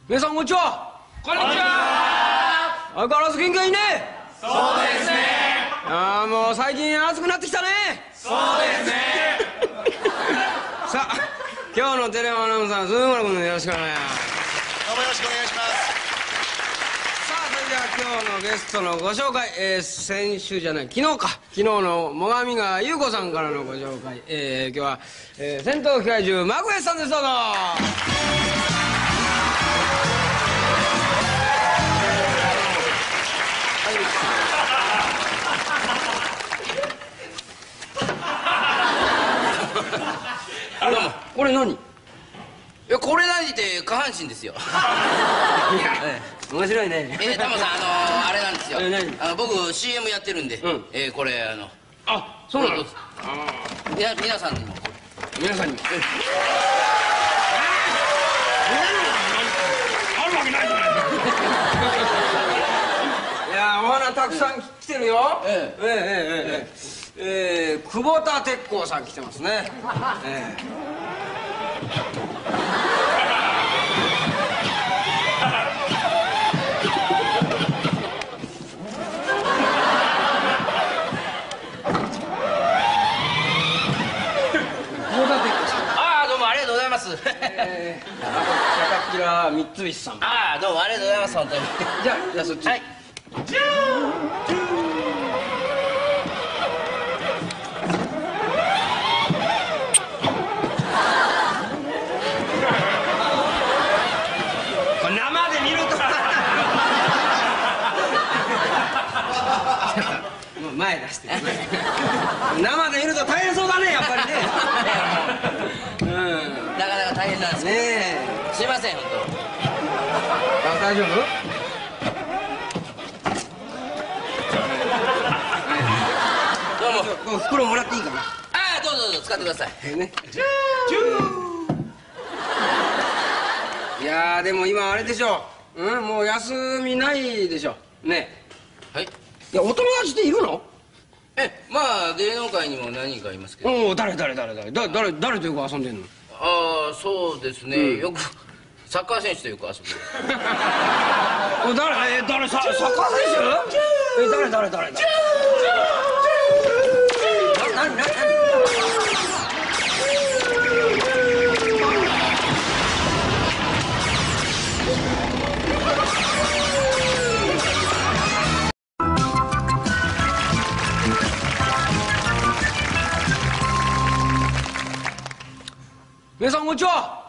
皆さんこんにちは。 こんにちは。 相変わらず元気がいいね。 そうですね。 もう最近暑くなってきたね。 そうですね。 さあ、今日のテレビアナウンサー、鈴村君よろしくお願いします。 どうもよろしくお願いします。 さあ、それでは今日のゲストのご紹介、先週じゃない、昨日か。昨日の最上川優子さんからのご紹介。今日は、戦闘機怪獣マクベスさんです。どうぞ。どうも。これ何？ いや、これ何って下半身ですよ。 いや、面白いね。 タモさん、あれなんですよ。 何？ 僕 CM やってるんで、これあ、そうなの？ 皆さんにも。 皆さんにも。あるわけないじゃない。いや、お花たくさん来てるよ。久保田鉄工さん来てますね。 どうもありがとうございます。 キラ三菱さん。 どうもありがとうございます、本当に。 じゃあそっち。はい。生で見ると前出して生で見ると大変そうだね、やっぱりね。 なかなか大変なんですけど。 ねえ。 すいません、本大丈夫？ 当。どうも。 袋もらっていいかな？ どうぞ使ってください。 ね。いやー、でも今あれでしょ。もう休みないでしょ。ね。 はい。 いや、お友達っているの？ まあ芸能界にも何人かいますけど。 誰とよく遊んでんの？ そうですね。よくサッカー選手とよく遊ぶ。 誰サッカー選手？誰？何？皆さんこんにちは。